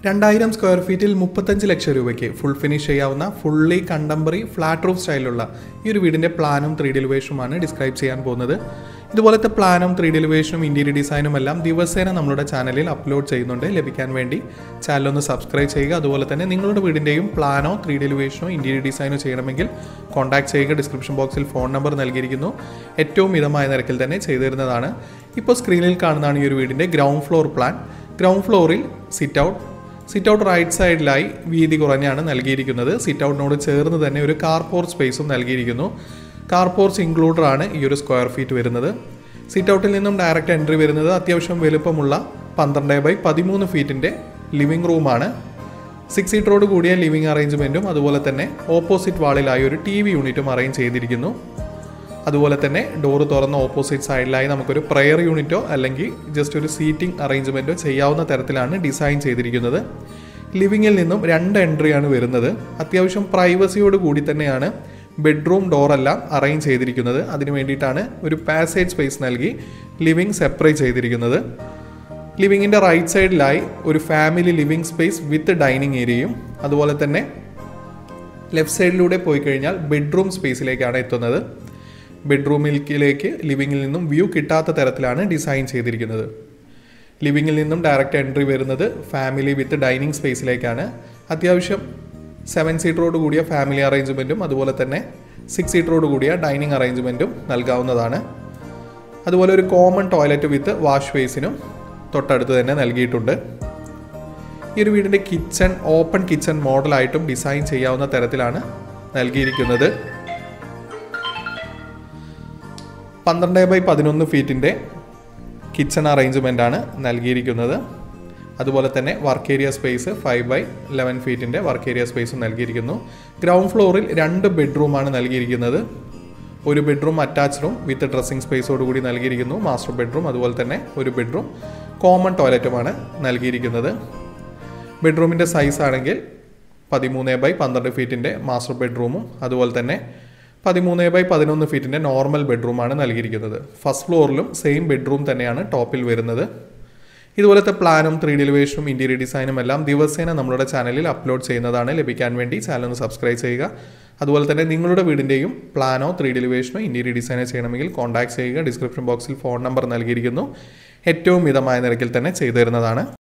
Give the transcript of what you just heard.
2000 square ഫീറ്റിൽ 35 ലക്ഷം രൂപയ്ക്ക് ഫുൾ ഫിനിഷ് ചെയ്യാവുന്ന ഫുള്ളി കണ്ടംപററി ഫ്ലാറ്റ് റൂഫ് സ്റ്റൈലുള്ള ഈ ഒരു വീടിൻ്റെ പ്ലാനും 3D എലിവേഷനുമാണ് ഡിസ്ക്രൈബ് ചെയ്യാൻ പോകുന്നത്. ഇതുപോലത്തെ പ്ലാനും 3D എലിവേഷനും ഇൻറ്റീരിയർ ഡിസൈനും എല്ലാം ദിവസേന നമ്മുടെ ചാനലിൽ അപ്ലോഡ് ചെയ്യുന്നുണ്ട്. ലഭിക്കാൻ വേണ്ടി ചാനലൊന്ന് സബ്സ്ക്രൈബ് ചെയ്യുക. അതുപോലെ തന്നെ നിങ്ങളുടെ വീടിൻ്റെയും പ്ലാനോ 3D എലിവേഷനോ ഇൻറ്റീരിയർ ഡിസൈനോ ചെയ്യണമെങ്കിൽ കോൺടാക്ട് ചെയ്യുക. ഡിസ്ക്രിപ്ഷൻ ബോക്സിൽ ഫോൺ നമ്പർ നൽകിയിരിക്കുന്നു. ഏറ്റവും മിതമായ നിരക്കിൽ തന്നെ ചെയ്തു തരുന്നതാണ്. ഇപ്പോൾ സ്ക്രീനിൽ കാണുന്നതാണ് ഈ ഒരു വീടിൻ്റെ ഗ്രൗണ്ട് ഫ്ലോർ പ്ലാൻ. ഗ്രൗണ്ട് ഫ്ലോറിൽ സിറ്റ് ഔട്ട് റൈറ്റ് സൈഡിലായി വീതി കുറഞ്ഞാണ് നൽകിയിരിക്കുന്നത്. സിറ്റ് ഔട്ടിനോട് ചേർന്ന് തന്നെ ഒരു കാർ പോർച്ച് സ്പേസും നൽകിയിരിക്കുന്നു. കാർ പോർച്ച് ഇൻക്ലൂഡഡ് ആണ് ഈ ഒരു സ്ക്വയർ ഫീറ്റ് വരുന്നത്. സിറ്റ് ഔട്ടിൽ നിന്നും ഡയറക്റ്റ് എൻട്രി വരുന്നത് അത്യാവശ്യം വലുപ്പമുള്ള 12x13 ഫീറ്റിൻ്റെ ലിവിംഗ് റൂമാണ്. 6 സീറ്ററോട് കൂടിയ ലിവിംഗ് അറേഞ്ച്മെൻറ്റും അതുപോലെ തന്നെ ഓപ്പോസിറ്റ് വാളിലായി ഒരു TV യൂണിറ്റും അറേഞ്ച് ചെയ്തിരിക്കുന്നു. അതുപോലെ തന്നെ ഡോറ് തുറന്ന ഓപ്പോസിറ്റ് സൈഡിലായി നമുക്കൊരു പ്രെയർ യൂണിറ്റോ അല്ലെങ്കിൽ ജസ്റ്റ് ഒരു സീറ്റിംഗ് അറേഞ്ച്മെൻറ്റോ ചെയ്യാവുന്ന തരത്തിലാണ് ഡിസൈൻ ചെയ്തിരിക്കുന്നത്. ലിവിങ്ങിൽ നിന്നും 2 എൻട്രിയാണ് വരുന്നത്. അത്യാവശ്യം പ്രൈവസിയോട് കൂടി തന്നെയാണ് ബെഡ്റൂം ഡോറെല്ലാം അറേഞ്ച് ചെയ്തിരിക്കുന്നത്. അതിന് വേണ്ടിയിട്ടാണ് ഒരു പാസേജ് സ്പേസ് നൽകി ലിവിങ് സെപ്പറേറ്റ് ചെയ്തിരിക്കുന്നത്. ലിവിങ്ങിൻ്റെ റൈറ്റ് സൈഡിലായി ഒരു family living space with dining ഏരിയയും അതുപോലെ തന്നെ ലെഫ്റ്റ് സൈഡിലൂടെ പോയി കഴിഞ്ഞാൽ ബെഡ്റൂം സ്പേസിലേക്കാണ് എത്തുന്നത്. ബെഡ്റൂമിലേക്ക് ലിവിങ്ങിൽ നിന്നും വ്യൂ കിട്ടാത്ത തരത്തിലാണ് ഡിസൈൻ ചെയ്തിരിക്കുന്നത്. ലിവിങ്ങിൽ നിന്നും ഡയറക്റ്റ് എൻട്രി വരുന്നത് ഫാമിലി വിത്ത് ഡൈനിങ് സ്പേസിലേക്കാണ്. അത്യാവശ്യം 7 സീറ്ററോട് കൂടിയ ഫാമിലി അറേഞ്ച്മെൻറ്റും അതുപോലെ തന്നെ 6 സീറ്ററോട് കൂടിയ ഡൈനിങ് അറേഞ്ച്മെൻറ്റും നൽകാവുന്നതാണ്. അതുപോലെ ഒരു കോമൺ ടോയ്ലറ്റ് വിത്ത് വാഷ് ബേസിനും തൊട്ടടുത്ത് തന്നെ നൽകിയിട്ടുണ്ട്. ഈ ഒരു വീടിൻ്റെ കിച്ചൺ ഓപ്പൺ കിച്ചൺ മോഡലായിട്ടും ഡിസൈൻ ചെയ്യാവുന്ന തരത്തിലാണ് നൽകിയിരിക്കുന്നത്. 12x11 ഫീറ്റിൻ്റെ കിച്ചൺ അറേഞ്ച്മെൻറ്റാണ് നൽകിയിരിക്കുന്നത്. അതുപോലെ തന്നെ വർക്ക് ഏരിയ സ്പേസ് 5x11 ഫീറ്റിൻ്റെ വർക്ക് ഏരിയ സ്പേസും നൽകിയിരിക്കുന്നു. ഗ്രൗണ്ട് ഫ്ലോറിൽ 2 ബെഡ്റൂമാണ് നൽകിയിരിക്കുന്നത്. ഒരു ബെഡ്റൂം അറ്റാച്ച്ഡും വിത്ത് ഡ്രസ്സിംഗ് സ്പേസോട് കൂടി നൽകിയിരിക്കുന്നു. മാസ്റ്റർ ബെഡ്റൂം അതുപോലെ തന്നെ ഒരു ബെഡ്റൂം കോമൺ ടോയ്ലറ്റുമാണ് നൽകിയിരിക്കുന്നത്. ബെഡ്റൂമിൻ്റെ സൈസ് ആണെങ്കിൽ 13x12 ഫീറ്റിൻ്റെ മാസ്റ്റർ ബെഡ്റൂമും അതുപോലെ തന്നെ 13x11 ഫീറ്റിൻ്റെ നോർമൽ ബെഡ്റൂമാണ് നൽകിയിരിക്കുന്നത്. ഫസ്റ്റ് ഫ്ലോറിലും സെയിം ബെഡ്റൂം തന്നെയാണ് ടോപ്പിൽ വരുന്നത്. ഇതുപോലത്തെ പ്ലാനും 3D എലിവേഷനും ഇൻറ്റീരിയർ ഡിസൈനും എല്ലാം ദിവസേന നമ്മളുടെ ചാനലിൽ അപ്ലോഡ് ചെയ്യുന്നതാണ്. ലഭിക്കാൻ വേണ്ടി ചാനൽ ഒന്ന് സബ്സ്ക്രൈബ് ചെയ്യുക. അതുപോലെ തന്നെ നിങ്ങളുടെ വീടിൻ്റെയും പ്ലാനോ 3D എലിവേഷനോ ഇൻറ്റീരിയർ ഡിസൈനോ ചെയ്യണമെങ്കിൽ കോൺടാക്ട് ചെയ്യുക. ഡിസ്ക്രിപ്ഷൻ ബോക്സിൽ ഫോൺ നമ്പർ നൽകിയിരിക്കുന്നു. ഏറ്റവും മിതമായ നിരക്കിൽ തന്നെ ചെയ്തു തരുന്നതാണ്.